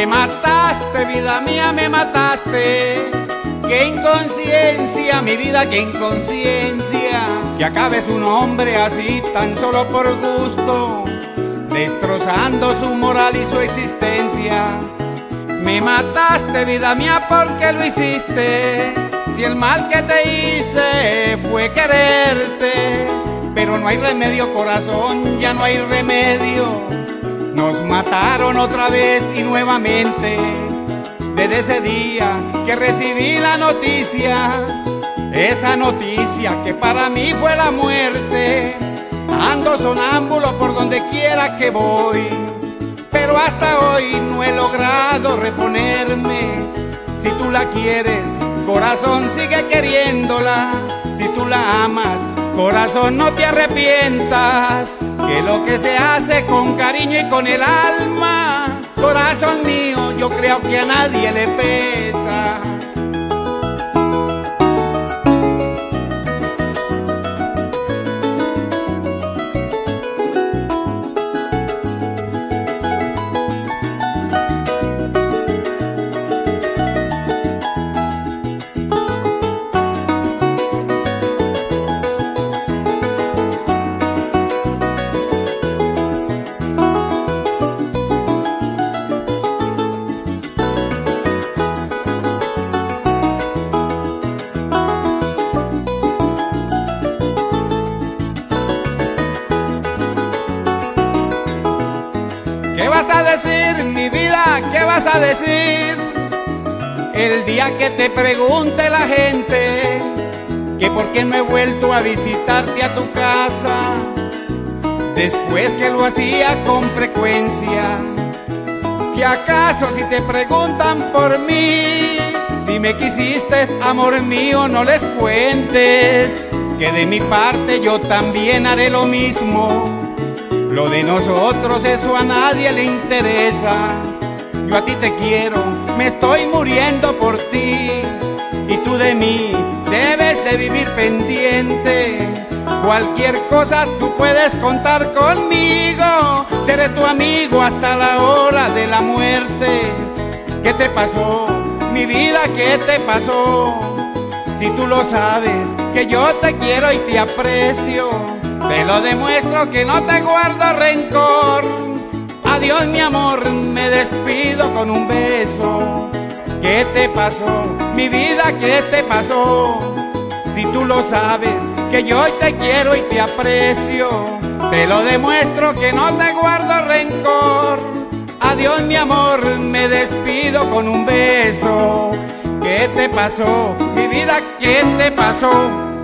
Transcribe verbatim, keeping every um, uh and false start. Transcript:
mataste, vida mía, me mataste. Qué inconsciencia, mi vida, qué inconsciencia, que acabes un hombre así tan solo por gusto, destrozando su moral y su existencia. Me mataste, vida mía, porque lo hiciste. Si el mal que te hice fue quererte, pero no hay remedio, corazón, ya no hay remedio. Nos mataron otra vez y nuevamente. Desde ese día que recibí la noticia, esa noticia que para mí fue la muerte, ando sonámbulo por donde quiera que voy, pero hasta hoy no he logrado reponerme. Si tú la quieres, corazón, sigue queriéndola. Si tú la amas, corazón, no te arrepientas, que lo que se hace con cariño y con el alma, corazón mío, yo creo que a nadie le pesa. ¿Qué vas a decir, mi vida? ¿Qué vas a decir? El día que te pregunte la gente que por qué no he vuelto a visitarte a tu casa, después que lo hacía con frecuencia. Si acaso si te preguntan por mí, si me quisiste, amor mío, no les cuentes que de mi parte yo también haré lo mismo. Lo de nosotros, eso a nadie le interesa. Yo a ti te quiero, me estoy muriendo por ti, y tú de mí debes de vivir pendiente. Cualquier cosa tú puedes contar conmigo, seré tu amigo hasta la hora de la muerte. ¿Qué te pasó, mi vida? ¿Qué te pasó? Si tú lo sabes, que yo te quiero y te aprecio, te lo demuestro que no te guardo rencor. Adiós, mi amor, me despido con un beso. ¿Qué te pasó, mi vida? ¿Qué te pasó? Si tú lo sabes, que yo te quiero y te aprecio, te lo demuestro que no te guardo rencor. Adiós, mi amor, me despido con un beso. ¿Qué te pasó, mi vida? ¿Qué te pasó?